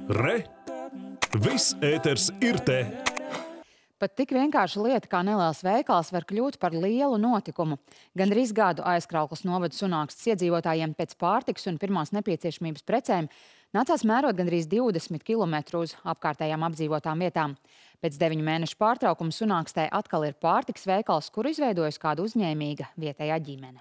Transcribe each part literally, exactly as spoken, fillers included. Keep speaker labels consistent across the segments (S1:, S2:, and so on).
S1: Re! Viss ēters ir te!
S2: Pat tik vienkārša lieta kā neliels veikals var kļūt par lielu notikumu. Gandrīz gadu Aizkraukles novada Sunākstes iedzīvotājiem pēc pārtikas un pirmās nepieciešamības precēm nācās mērot gandrīz divdesmit kilometru uz apkārtējām apdzīvotām vietām. Pēc deviņu mēnešu pārtraukuma Sunākstē atkal ir pārtikas veikals, kuru izveidojusi kāda uzņēmīga vietējā ģimene.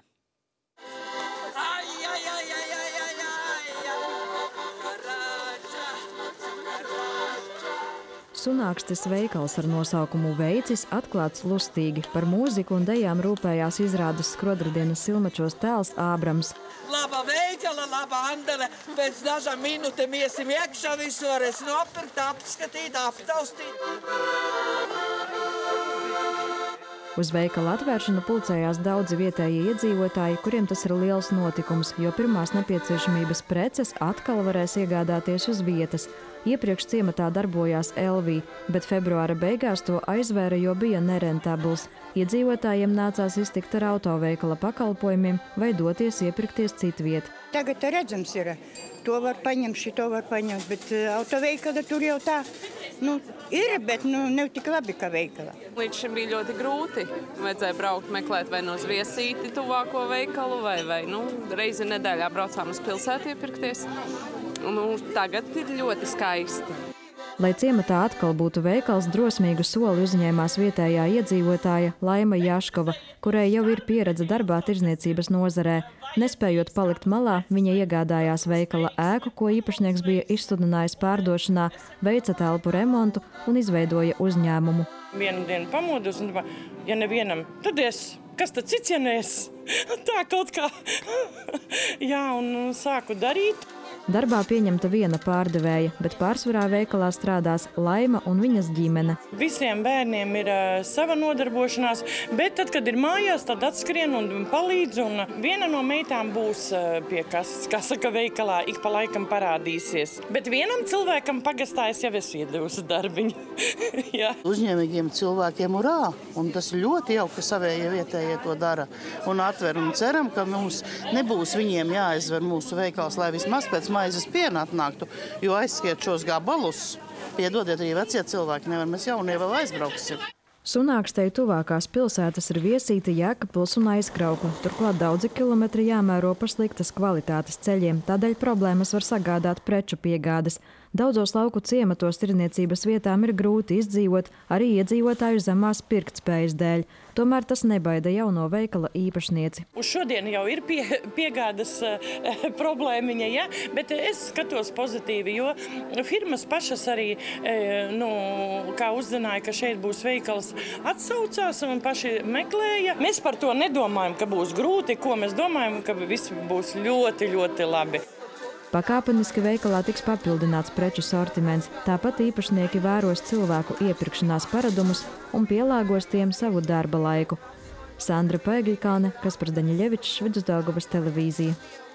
S3: Sunākstes veikals ar nosaukumu Veicis atklāts lustīgi. Par mūziku un dejām rūpējās izrādes Skrodradienas Silmačos tēls Ābrams.
S4: Laba veikala, laba Andele. Pēc dažām minūtēm iesim iekšā, visu varēs nopirkt, apskatīt, aptaustīt.
S3: Uz veikala atvēršanu pulcējās daudzi vietējie iedzīvotāji, kuriem tas ir liels notikums, jo pirmās nepieciešamības preces atkal varēs iegādāties uz vietas. Iepriekš ciematā darbojās Elvī, bet februāra beigās to aizvēra, jo bija nerentabls. Iedzīvotājiem nācās iztikt ar autoveikala pakalpojumiem vai doties iepirkties citviet.
S5: Tagad redzams ir, to var paņemt, šito var paņemt, bet autoveikala tur jau tā, nu, ir, bet nu, nav tik labi kā veikala.
S6: Līdz šim bija ļoti grūti. Vajadzēja braukt meklēt vai no uz viesīti tuvāko veikalu, vai, vai nu, reizi nedēļā braucām uz pilsētu iepirkties. Nu, tagad ir ļoti skaisti.
S3: Lai ciematā atkal būtu veikals, drosmīgu soli uzņēmās vietējā iedzīvotāja Laima Jaškova, kurai jau ir pieredze darbā tirdzniecības nozarē. Nespējot palikt malā, viņa iegādājās veikala ēku, ko īpašnieks bija izsludinājis pārdošanā, veica telpu remontu un izveidoja uzņēmumu.
S7: Vienu dienu pamodus un, ja nevienam, tad es, kas tad cits, ja ne es? Tā kaut kā. Jā, un sāku darīt.
S3: Darbā pieņemta viena pārdevēja, bet pārsvarā veikalā strādās Laima un viņas ģimene.
S7: Visiem bērniem ir uh, sava nodarbošanās, bet tad, kad ir mājās, tad atskrien un palīdz. Un viena no meitām būs uh, pie kas, kā saka, veikalā, ik pa laikam parādīsies. Bet vienam cilvēkam pagastā es jau esmu iedevusi darbiņu.
S8: Uzņēmīgiem cilvēkiem urā, un tas ļoti jauki, ka savējie vietējie to dara un atver. Un ceram, ka mums nebūs viņiem jāizver mūsu veikals, lai vismaz pēc maizes piena atnāktu, jo aizskiet šos gabalus. Piedodiet, arī vecie cilvēki nevar, mēs jaunie vēl aizbrauksim.
S3: Sunākstei tuvākās pilsētas ir Viesīte, Jēkabpils un Aizkraukle. Turklāt daudzi kilometri jāmēro pa sliktas kvalitātes ceļiem, tādēļ problēmas var sagādāt preču piegādes. Daudzos lauku ciematos tirdzniecības vietām ir grūti izdzīvot arī iedzīvotāju zemās pirktspējas dēļ. Tomēr tas nebaida jauno veikala īpašnieci.
S7: Uz šodien jau ir pie, piegādas uh, problēmiņa, ja? Bet es skatos pozitīvi, jo firmas pašas arī, uh, nu, kā uzzināja, ka šeit būs veikals, atsaucās un paši meklēja. Mēs par to nedomājam, ka būs grūti, ko mēs domājam, ka viss būs ļoti, ļoti labi.
S3: Pakāpeniski veikalā tiks papildināts preču sortiments, tāpat īpašnieki vēros cilvēku iepirkšanās paradumus un pielāgos tiem savu darba laiku. Sandra Paigļikāne, Kaspars Daņļevičs, Vidusdaugavas televīzija.